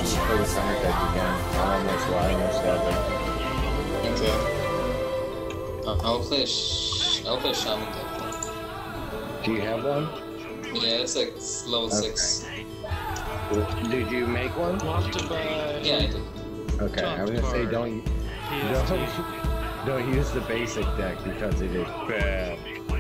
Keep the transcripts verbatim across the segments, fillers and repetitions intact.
play the summer deck again. I almost, I almost love it. Okay. Uh, I'll play a sh I'll play a shaman deck. Do you have one? Yeah, it's like level okay. six. Did you make one? Want to buy? Yeah, I did. Okay, I was gonna say don't don't don't use the basic deck because it is bad.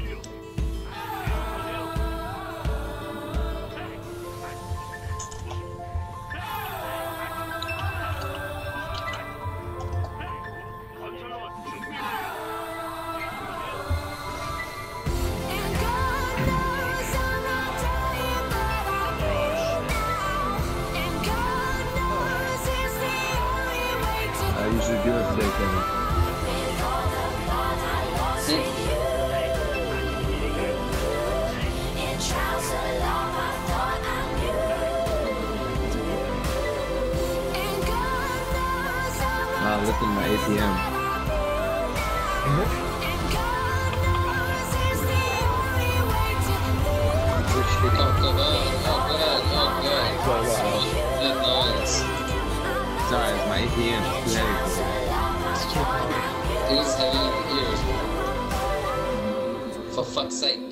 I usually do it for their thing. Wow, look at my A T M. Oh god, oh god, oh god. So, That noise. sorry, it's my A T M. It's too heavy for me. It's too hard. It was heavy in the ears. For fuck's sake.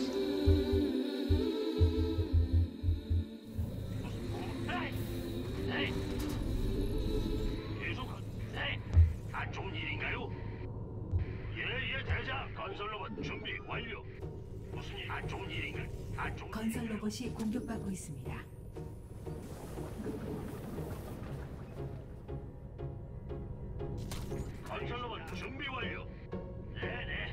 건설 로봇이 공격받고 있습니다. 건설 로봇 준비 완료. 네네.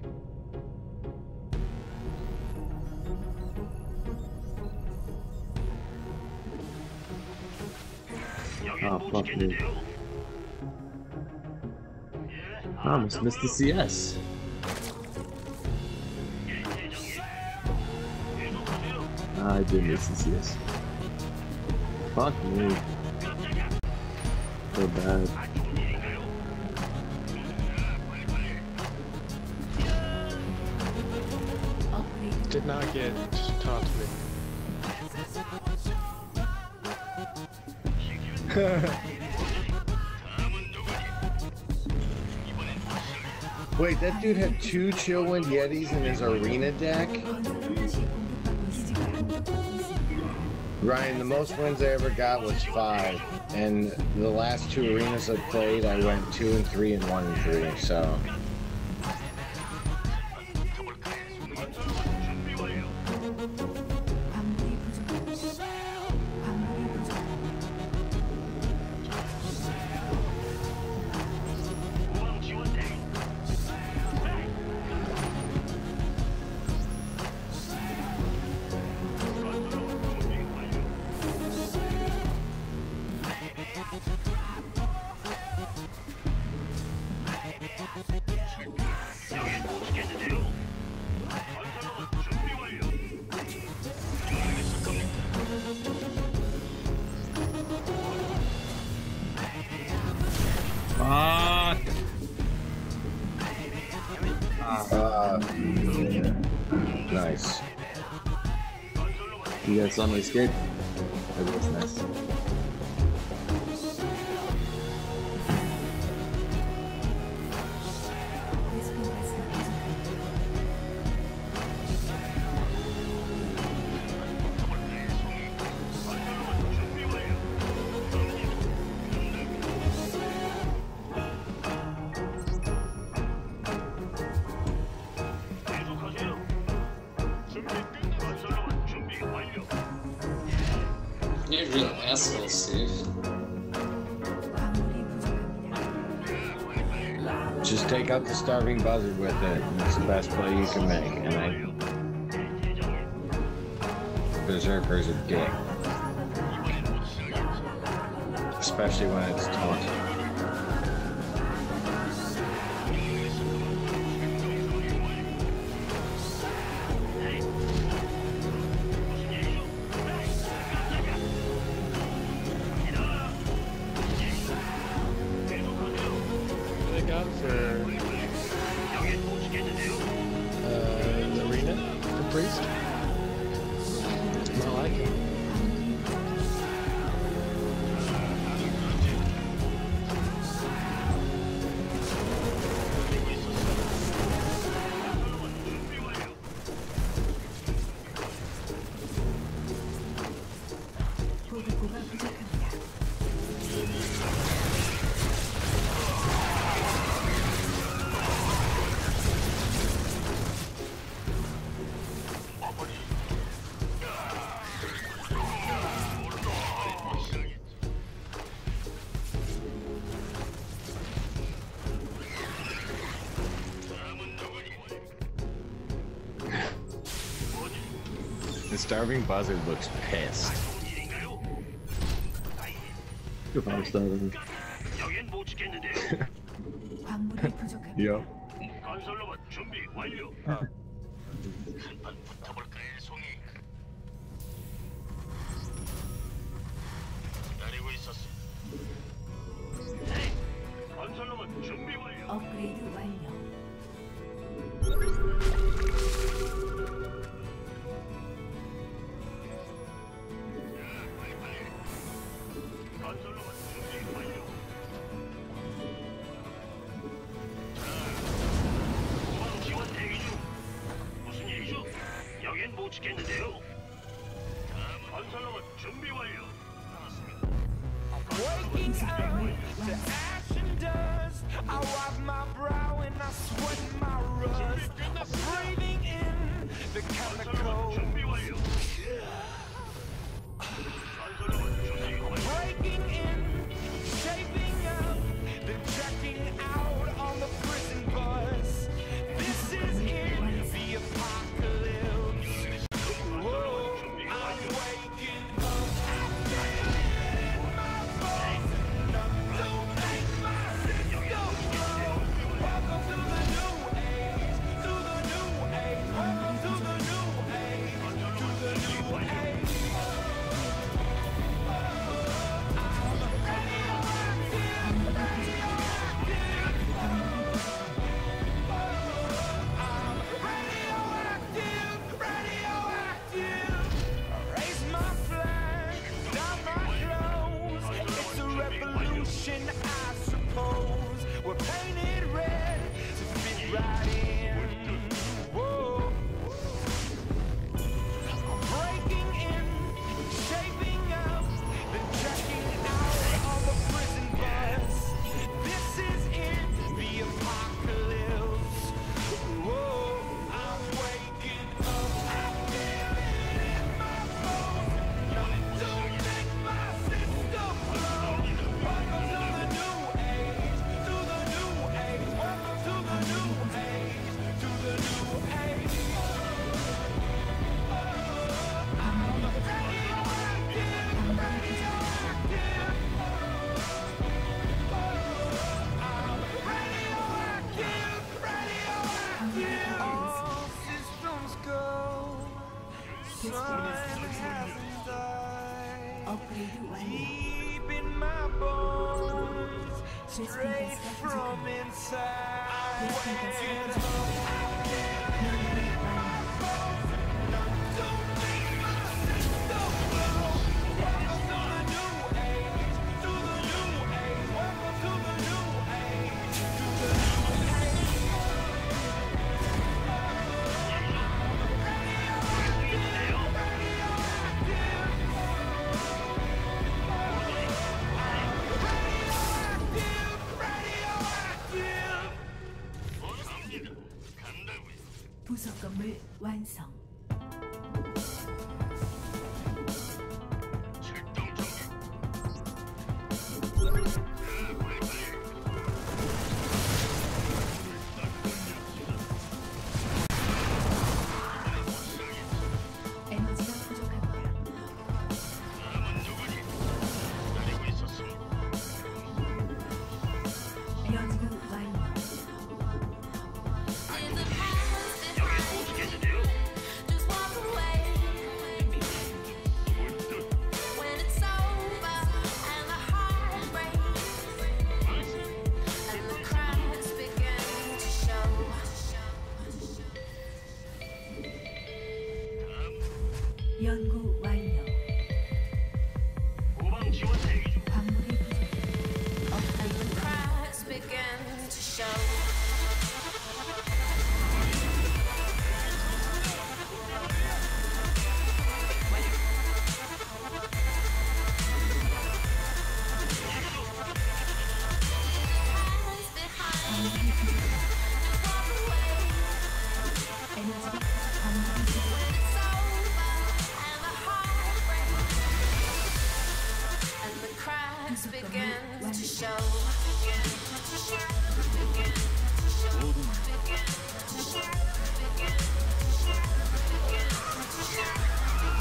Oh, fuck me. I almost missed the C S. I did miss the C S. Fuck me. So bad. Did not get taught to me. Wait, that dude had two Chillwind Yetis in his arena deck? Ryan, the most wins I ever got was five. And the last two arenas I played, I went two and three and one and three, so. Uh, nice. You guys saw my escape? That was nice. You're really an asshole, Steve. Just take out the starving buzzard with it. It's the best play you can make. And I. Berserker's a dick. Especially when it's taunted. Got for uh, the arena, the priest. I like it. starving buzzard looks pissed. If I'm starving. 여긴 못 지켰는데요. 광물이 부족합니다. Yep. 건설 로봇 준비 완료. 한판 붙어볼까요, 송이? 기다리고 있었어. 네. 건설 로봇 준비 완료. 업그레이드 완료. 건설 로봇 준비 완료. 후방 지원 대기 중. 무슨 일이죠? 여긴 못 지켰는데요. 다음 건설 로봇 준비 완료. Waking up to action dust. I wipe my brow and I sweat my rust. Breathing in the 건설 로봇 chemicals. 준비 완료. 건설 로봇 준비 완료. Breaking in, shaping up, then checking out on the prison bus. This is it, the apocalypse. Whoa, I'm waking up. I feel it in my bones. Enough to make my system blow. Welcome to the new age, to the new age. Welcome to the new age, to the new age. I suppose we're painted red to fit right in. Whoa. Breaking in, shaping up, then checking out on the prison bus. This is it, the apocalypse. Whoa, I'm waking up. I feel it in my bones. Enough to make my system blow. Welcome to the new age, to the new age. Welcome to the new age, to the new age. I'm radioactive, radioactive. I'm radioactive, radioactive. All systems go. Sun hasn't died. 업그레이드 완료. Deep in my bones, straight from inside. Waking up, I feel it in my bones. Enough to make my system blow. Welcome to the new age, to the new age. Welcome to the new age, to the new age. Radioactive, radioactive. 갑니다. 간다고요. 부속 건물 완성. 출동 준비. 에너지가 부족합니다. 남은 누구니? 기다리고 있었습니다. 연구 완료. 여긴 못 지켰는데요. 연구 완료. 후방 지원 대기 중. 광물이 부족해. 업그레이드 에너지가 광물이 부족해. Begin to show. Begin to show.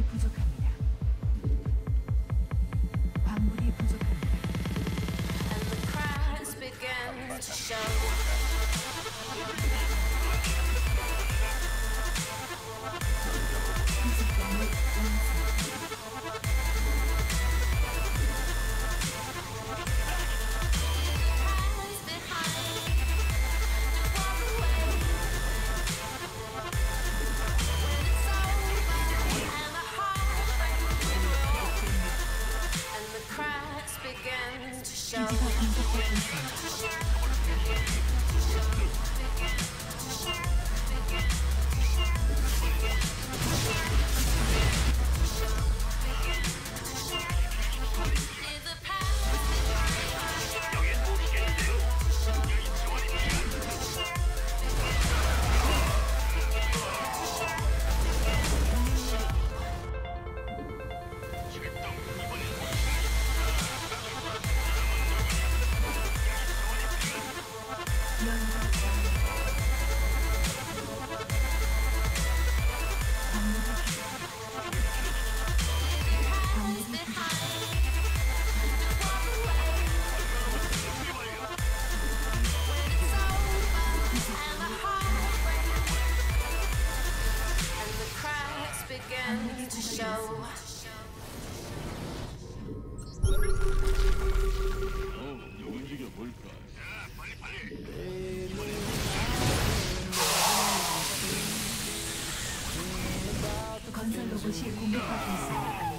부족합니다. 광물이 부족합니다. And the cracks begin to show. 부속건물 완성. Hands behind, just walk away. When it's over and the heartbreak and the cracks begin to show. Leave the past behind. 여긴 못 지켰는데요. Hands behind, just walk away. When it's over and the heartbreak and the cracks begin to show. 건설 로봇이 공격받고 있습니다.